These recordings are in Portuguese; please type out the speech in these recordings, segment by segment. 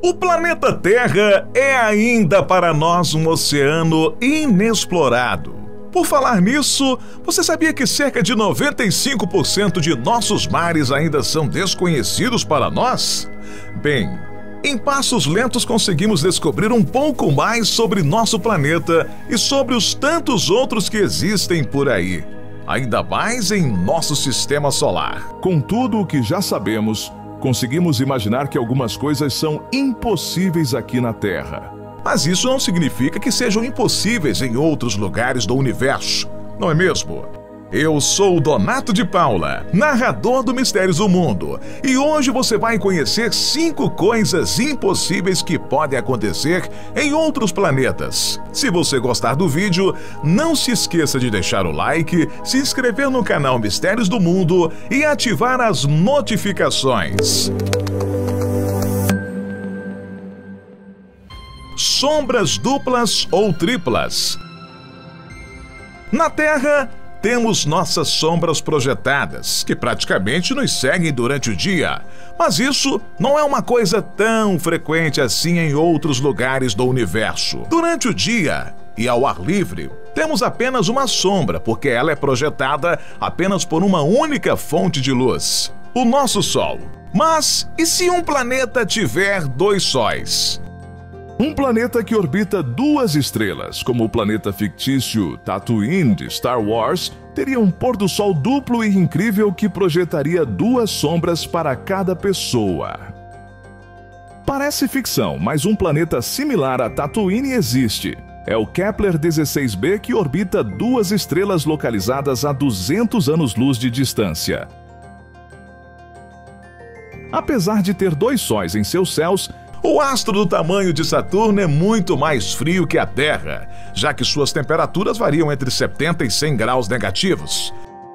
O planeta Terra é ainda para nós um oceano inexplorado. Por falar nisso, você sabia que cerca de 95% de nossos mares ainda são desconhecidos para nós? Bem, em passos lentos conseguimos descobrir um pouco mais sobre nosso planeta e sobre os tantos outros que existem por aí, ainda mais em nosso sistema solar. Com tudo o que já sabemos, conseguimos imaginar que algumas coisas são impossíveis aqui na Terra. Mas isso não significa que sejam impossíveis em outros lugares do universo, não é mesmo? Eu sou o Donato de Paula, narrador do Mistérios do Mundo, e hoje você vai conhecer 5 coisas impossíveis que podem acontecer em outros planetas. Se você gostar do vídeo, não se esqueça de deixar o like, se inscrever no canal Mistérios do Mundo e ativar as notificações. Sombras duplas ou triplas. Na Terra, temos nossas sombras projetadas, que praticamente nos seguem durante o dia. Mas isso não é uma coisa tão frequente assim em outros lugares do universo. Durante o dia e ao ar livre, temos apenas uma sombra, porque ela é projetada apenas por uma única fonte de luz, o nosso Sol. Mas e se um planeta tiver 2 sóis? Um planeta que orbita 2 estrelas, como o planeta fictício Tatooine de Star Wars, teria um pôr-do-sol duplo e incrível que projetaria 2 sombras para cada pessoa. Parece ficção, mas um planeta similar a Tatooine existe. É o Kepler-16b, que orbita 2 estrelas localizadas a 200 anos-luz de distância. Apesar de ter 2 sóis em seus céus, o astro do tamanho de Saturno é muito mais frio que a Terra, já que suas temperaturas variam entre 70 e 100 graus negativos.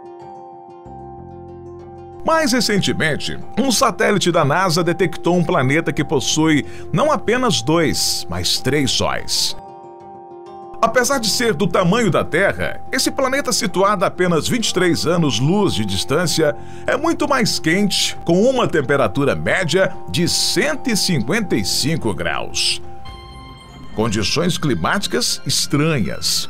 Mais recentemente, um satélite da NASA detectou um planeta que possui não apenas 2, mas 3 sóis. Apesar de ser do tamanho da Terra, esse planeta situado a apenas 23 anos-luz de distância é muito mais quente, com uma temperatura média de 155 graus. Condições climáticas estranhas.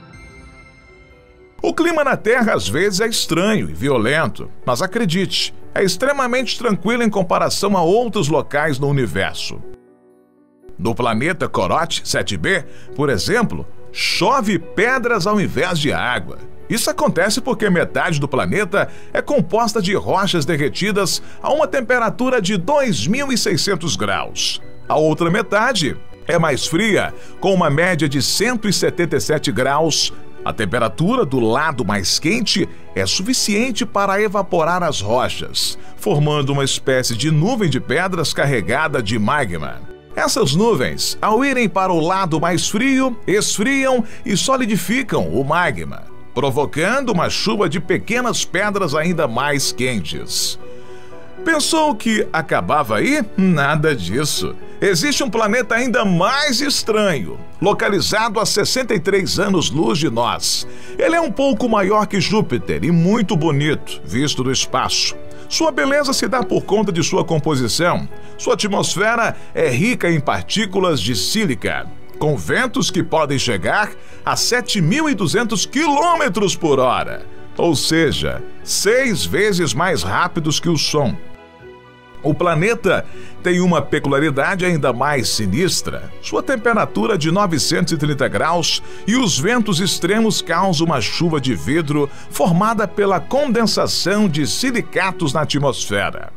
O clima na Terra às vezes é estranho e violento, mas acredite, é extremamente tranquilo em comparação a outros locais no universo. No planeta Corot 7b, por exemplo, chove pedras ao invés de água. Isso acontece porque metade do planeta é composta de rochas derretidas a uma temperatura de 2.600 graus. A outra metade é mais fria, com uma média de 177 graus. A temperatura do lado mais quente é suficiente para evaporar as rochas, formando uma espécie de nuvem de pedras carregada de magma. Essas nuvens, ao irem para o lado mais frio, esfriam e solidificam o magma, provocando uma chuva de pequenas pedras ainda mais quentes. Pensou que acabava aí? Nada disso. Existe um planeta ainda mais estranho, localizado a 63 anos-luz de nós. Ele é um pouco maior que Júpiter e muito bonito, visto do espaço. Sua beleza se dá por conta de sua composição. Sua atmosfera é rica em partículas de sílica, com ventos que podem chegar a 7.200 km por hora, ou seja, 6 vezes mais rápidos que o som. O planeta tem uma peculiaridade ainda mais sinistra. Sua temperatura é de 930 graus e os ventos extremos causam uma chuva de vidro formada pela condensação de silicatos na atmosfera.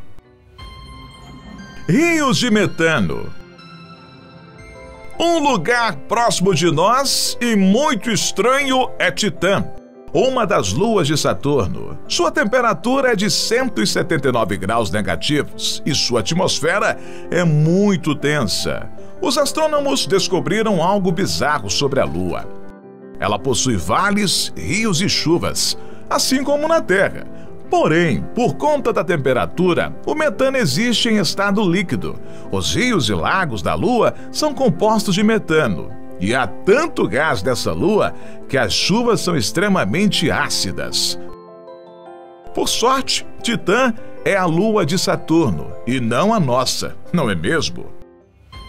Rios de metano. Um lugar próximo de nós e muito estranho é Titã, uma das luas de Saturno. Sua temperatura é de 179 graus negativos e sua atmosfera é muito densa. Os astrônomos descobriram algo bizarro sobre a Lua. Ela possui vales, rios e chuvas, assim como na Terra. Porém, por conta da temperatura, o metano existe em estado líquido. Os rios e lagos da Lua são compostos de metano. E há tanto gás dessa lua que as chuvas são extremamente ácidas. Por sorte, Titã é a lua de Saturno e não a nossa, não é mesmo?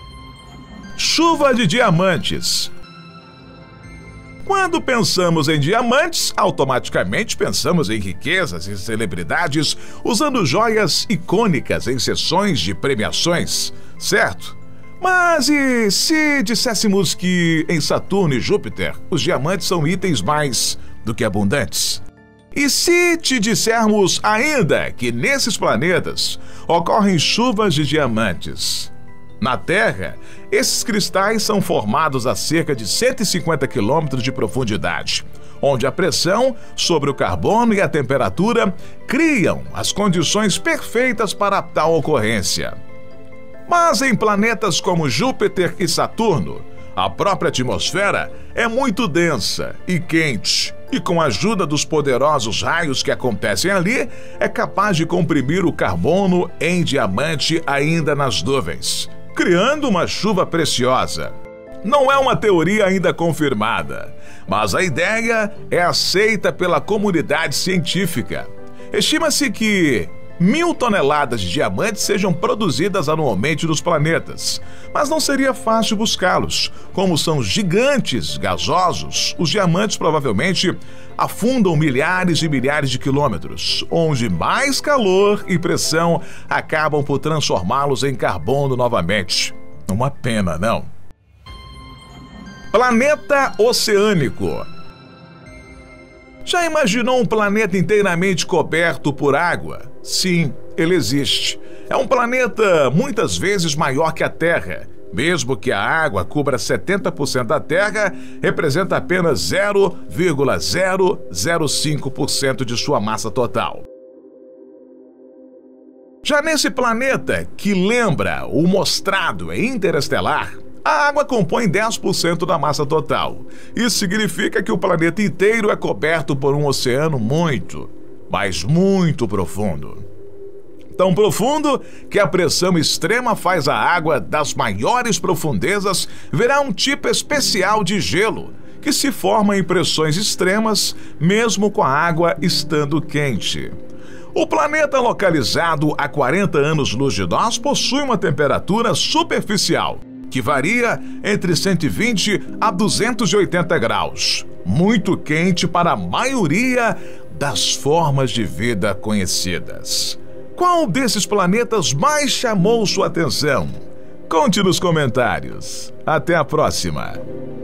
chuva de diamantes. Quando pensamos em diamantes, automaticamente pensamos em riquezas e celebridades usando joias icônicas em sessões de premiações, certo? Mas e se disséssemos que em Saturno e Júpiter os diamantes são itens mais do que abundantes? E se te dissermos ainda que nesses planetas ocorrem chuvas de diamantes? Na Terra, esses cristais são formados a cerca de 150 quilômetros de profundidade, onde a pressão sobre o carbono e a temperatura criam as condições perfeitas para tal ocorrência. Mas em planetas como Júpiter e Saturno, a própria atmosfera é muito densa e quente, e com a ajuda dos poderosos raios que acontecem ali, é capaz de comprimir o carbono em diamante ainda nas nuvens, criando uma chuva preciosa. Não é uma teoria ainda confirmada, mas a ideia é aceita pela comunidade científica. Estima-se que 1.000 toneladas de diamantes sejam produzidas anualmente nos planetas, mas não seria fácil buscá-los. Como são gigantes gasosos, os diamantes provavelmente afundam milhares e milhares de quilômetros, onde mais calor e pressão acabam por transformá-los em carbono novamente. Uma pena, não? Planeta oceânico. Já imaginou um planeta inteiramente coberto por água? Sim, ele existe. É um planeta muitas vezes maior que a Terra. Mesmo que a água cubra 70% da Terra, representa apenas 0,005% de sua massa total. Já nesse planeta, que lembra o mostrado em Interestelar, a água compõe 10% da massa total. Isso significa que o planeta inteiro é coberto por um oceano muito, mas muito profundo. Tão profundo que a pressão extrema faz a água das maiores profundezas virar um tipo especial de gelo, que se forma em pressões extremas, mesmo com a água estando quente. O planeta, localizado a 40 anos-luz de nós, possui uma temperatura superficial, que varia entre 120 a 280 graus. Muito quente para a maioria das formas de vida conhecidas. Qual desses planetas mais chamou sua atenção? Conte nos comentários. Até a próxima!